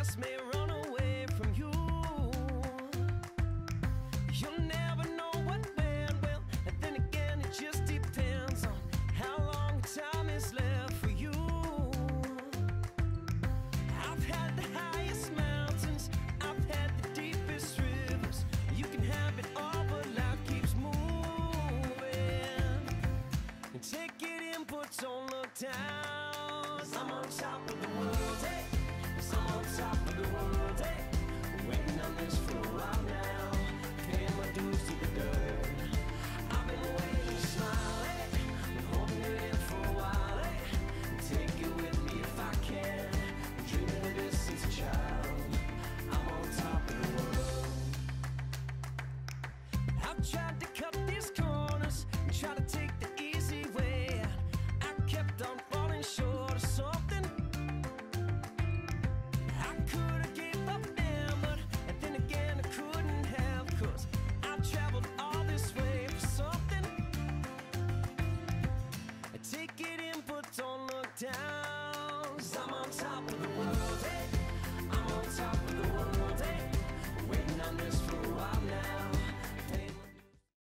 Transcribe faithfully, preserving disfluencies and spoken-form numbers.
success may run away from you. You'll never know what when will, and then again it just depends on how long time is left for you. I've had the highest mountains, I've had the deepest rivers. You can have it all, but life keeps moving. And take it in, but don't look down. 'Cause I'm on top of the world, hey. 'Cause I'm on top of the world, hey. Waiting on this for a while now, paying my dues to the dirt. I've been waiting to smile, hey. Been holding it in for a while, hey. Take it with me if I can. Been dreaming of this since a child. I'm on top of the world. I've tried to cut these corners and try to take the easy way out. I kept on falling short of something. I could've gave up then, but and then again I couldn't have, 'cause I've traveled all this way for something. Take it in, but don't look down.